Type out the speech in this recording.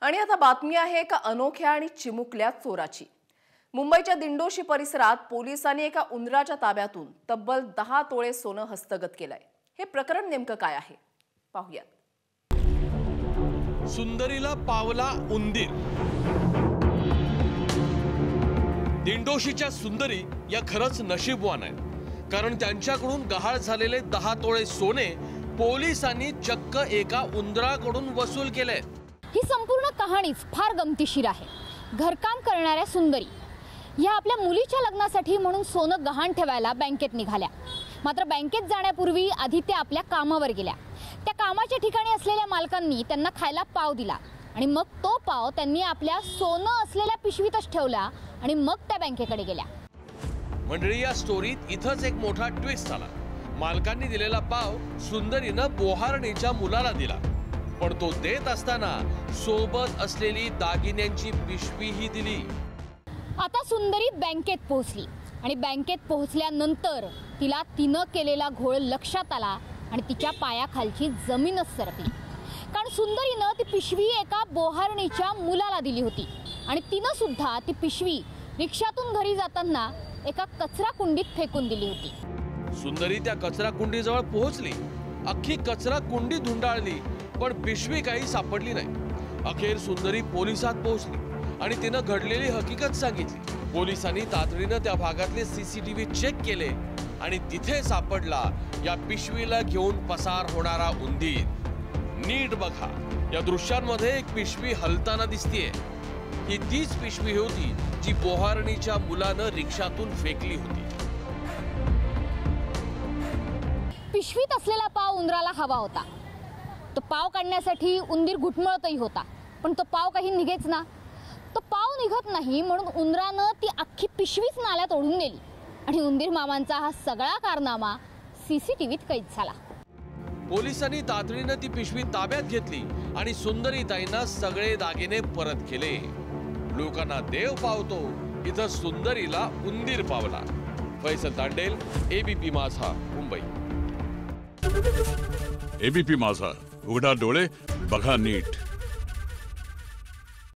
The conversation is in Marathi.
आणि आता बातमी आहे एका अनोख्या आणि चिमुकल्या चोराची। मुंबईच्या दिंडोशी परिसरात पोलिसांनी एका उंदराच्या ताब्यातून तब्बल 10 तोळे सोनं हस्तगत केलंय। हे प्रकरण नेमकं काय आहे पाहूयात। सुंदरीला पावला उंदीर। दिंडोशीच्या सुंदरी या खरंच नशीबवान आहेत, कारण त्यांच्याकडून गहाळ झालेले 10 तोळे सोने पोलिसांनी चक्क एका उंदराकडून वसूल केले। ही संपूर्ण कहाणीच फार गमतीशीर आहे। घरकाम करणाऱ्या सुंदरी या आपल्या मुलीच्या लग्नासाठी म्हणून सोनं गहाण ठेवायला बँकेत निघाल्या। मात्र बँकेत जाण्यापूर्वी आधी त्या आपल्या कामावर गेल्या। त्या कामाच्या ठिकाणी असलेल्या मालकांनी त्यांना खायला पाव दिला आणि मग तो पाव त्यांनी आपल्या सोनं असलेल्या पिशवीतच ठेवला आणि मग त्या बँकेकडे गेल्या। मंडळी, या स्टोरीत इथंच एक मोठा ट्विस्ट आला। मालकांनी दिलेला पाव सुंदरीनं बोहारणीच्या मुलाला दिला, पण तो देत असताना सोबत असलेली दागिन्यांची पिशवीही दिली। आता सुंदरी बँकेत पोहोचली आणि बँकेत पोहोचल्यानंतर तिला तिनं केलेला घोळ लक्षात आला आणि तिच्या पायाखालची जमीनच सरकली। कारण सुंदरीनं ती पिशवी एका बोहारणीच्या मुलाला दिली होती आणि तिनं सुद्धा ती पिशवी रिक्षातून घरी जाताना एका कचरा कुंडीत फेकून दिली होती। सुंदरी त्या कचरा कुंडीजवळ पोहोचली, अख्खी कचरा कुंडी धुंडाळली, पण पिशवी काही सापडली नाही। अखेर सुंदरी पोलिसात पोहोचली आणि तिनं घडलेली हकीकत सांगितली। पोलिसांनी तातडीनं त्या भागातले सीसीटीव्ही चेक केले आणि तिथे सापडला या पिशवीला घेऊन पसार होणारा उंदीर। नीट बघा, या दृश्यांमध्ये एक पिशवी हलताना दिसतीये। ही तीच पिशवी होती जी बोहारणीच्या मुलानं रिक्षातून फेकली होती। पिशवीत असलेला पाव उंदराला हवा होता। तो पाव काढण्यासाठी उंदीर घुटमळतही होता, पण तो पाव काही निघेच ना। तो पाव निघत नाही म्हणून उंदरानं ती अख्खी पिशवीच नाल्यात ओढून नेली आणि उंदीर मामांचा हा सगळा कारनामा सीसीटीव्हीत कैद झाला। पोलिसांनी तातडीनं ती पिशवी ताब्यात घेतली आणि सुंदरीताईंना सगळे दागिने परत केले। लोकांना देव पावतो, इथं सुंदरीला उंदीर पावला। फैसल तांडेल, एबीपी माझा, मुंबई। एबीपी माझा, उघडा डोळे बघा नीट।